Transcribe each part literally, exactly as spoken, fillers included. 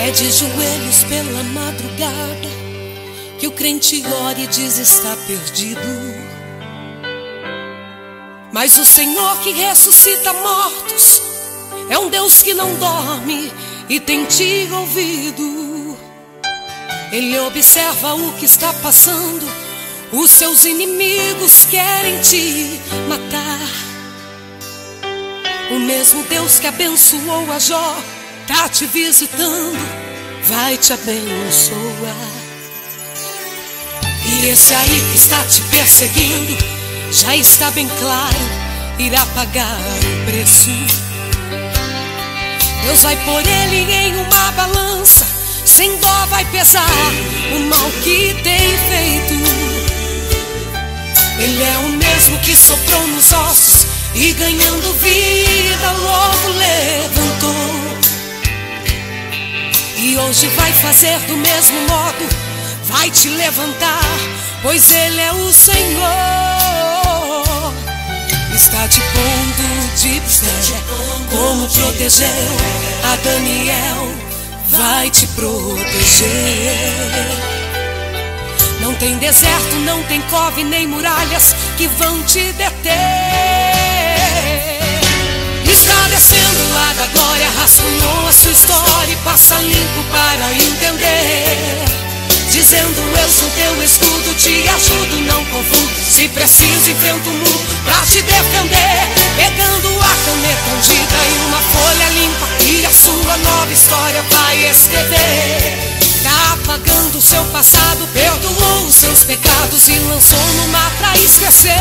É de joelhos pela madrugada que o crente ora e diz estar perdido. Mas o Senhor que ressuscita mortos é um Deus que não dorme e tem te ouvido. Ele observa o que está passando, os seus inimigos querem te matar. O mesmo Deus que abençoou a Jó tá te visitando, vai te abençoar. E esse aí que está te perseguindo, já está bem claro, irá pagar o preço. Deus vai pôr ele em uma balança, sem dó vai pesar o mal que tem feito. Ele é o mesmo que soprou nos ossos e ganhando vida logo levantou. E hoje vai fazer do mesmo modo, vai te levantar, pois Ele é o Senhor. Está te pondo de pé, como protegeu a Daniel, vai te proteger. Não tem deserto, não tem cove, nem muralhas que vão te deter. Está descendo lá da glória, rascunhou a sua história e passa limpo para entender. Dizendo eu sou teu escudo, te ajudo, não confundo. Se preciso enfrento o muro pra te defender. Pegando a caneta ungida e uma folha limpa, e a sua nova história vai escrever. Tá apagando o seu passado, perdoou os seus pecados e lançou no mar pra esquecer.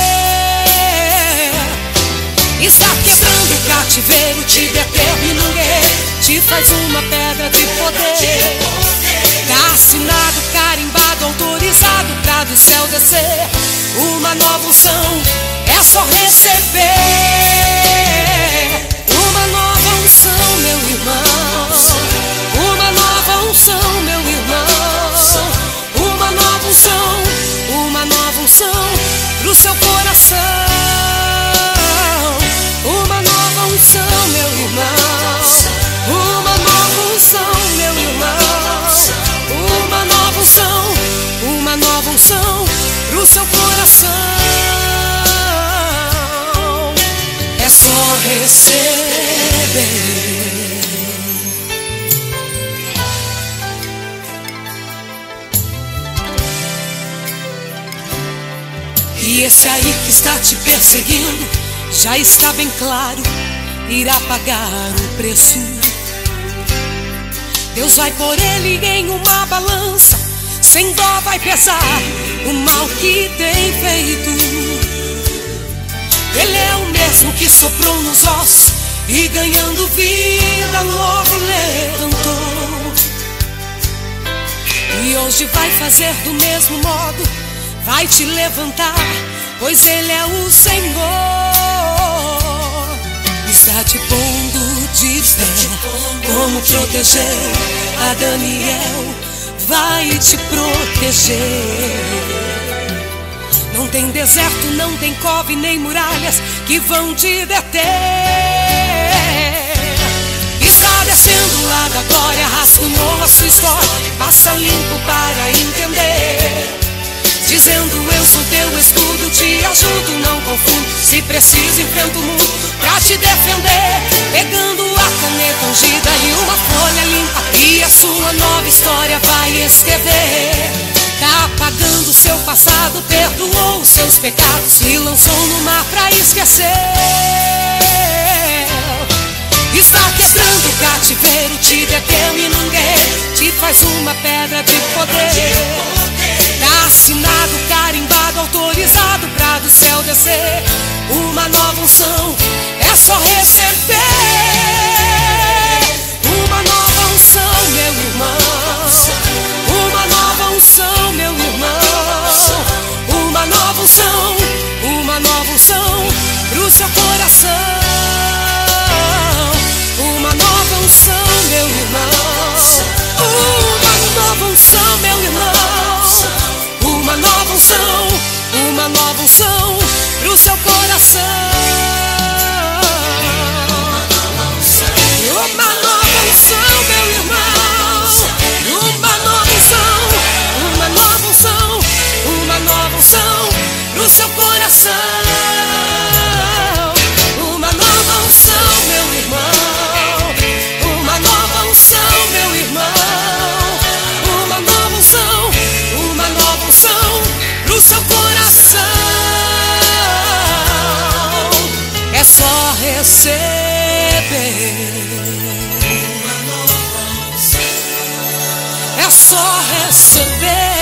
Está quebrando o cativeiro, te determina um guerreiro, te faz uma pedra de poder. Tá assinado, carimbado, autorizado pra do céu descer. Uma nova unção, é só receber. Uma nova unção, meu irmão. Uma nova unção, meu irmão. Uma nova unção, uma nova unção pro seu coração. Uma nova unção, meu irmão. Uma nova unção, meu irmão. Uma nova unção, uma nova unção pro seu coração. É só receber. E esse aí que está te perseguindo, já está bem claro, irá pagar o preço. Deus vai pôr ele em uma balança, sem dó vai pesar o mal que tem feito. Ele é o mesmo que soprou nos ossos e ganhando vida logo levantou. E hoje vai fazer do mesmo modo, vai te levantar, pois Ele é o Senhor. Está te pondo de pé, como protegeu a Daniel, vai te proteger. Não tem deserto, não tem cove, nem muralhas que vão te deter. Está descendo lá da glória, rascunhou a sua história, passa limpo para entender. Dizendo eu sou teu escudo, te ajudo, não confundo. Se preciso enfrento o mundo pra te defender. Pegando a caneta ungida e uma folha limpa, e a sua nova história vai escrever. Tá apagando o seu passado, perdoou os seus pecados e lançou no mar pra esquecer. Está quebrando o cativeiro, te determina um guerreiro, te faz uma pedra de poder. Tá assinado, carimbado, autorizado pra do céu descer. Uma nova unção, é só receber. Uma nova unção, meu irmão. Uma nova unção, meu irmão. Uma nova unção, uma nova unção pro seu coração. Uma nova unção, meu irmão. Uma nova unção, meu irmão. Uma nova unção, uma nova unção pro seu coração. Uma nova unção, meu irmão. só receber.